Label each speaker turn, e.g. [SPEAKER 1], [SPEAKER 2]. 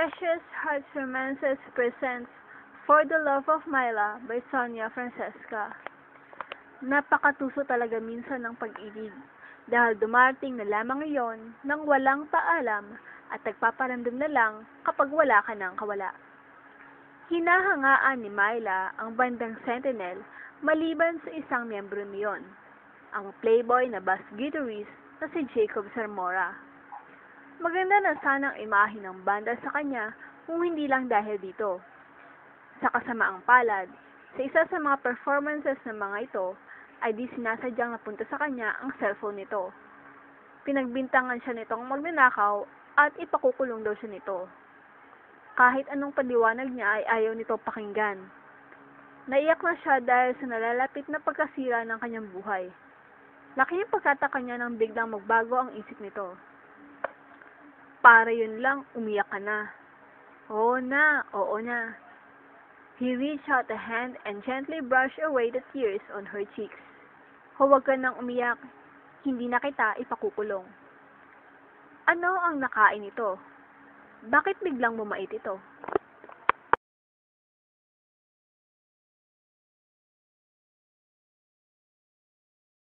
[SPEAKER 1] Precious Hearts Romances presents For the Love of Myla by Sonia Francesca. Napakatuso talaga minsan ng pag-ibig dahil dumarating na lamang iyon nang walang paalam at nagpaparamdam na lang kapag wala ka ng kawala. Hinahangaan ni Myla ang bandang Sentinel maliban sa isang miyembro niyon, ang playboy na bass guitarist na si Jacob Zarmora. Maganda na sanang imahe ng banda sa kanya kung hindi lang dahil dito. Sa kasamaang palad, sa isa sa mga performances ng mga ito ay di sinasadyang napunta sa kanya ang cellphone nito. Pinagbintangan siya nitong magnanakaw at ipakukulong daw siya nito. Kahit anong paliwanag niya ay ayaw nito pakinggan. Naiyak na siya dahil sa nalalapit na pagkasira ng kanyang buhay. Laki ang pagkataka niya nang biglang magbago ang isip nito. Para yun lang, umiyak ka na. Oo na. He reached out a hand and gently brushed away the tears on her cheeks. Huwag ka nang umiyak, hindi na kita ipakukulong. Ano ang nakain ito? Bakit biglang bumait ito?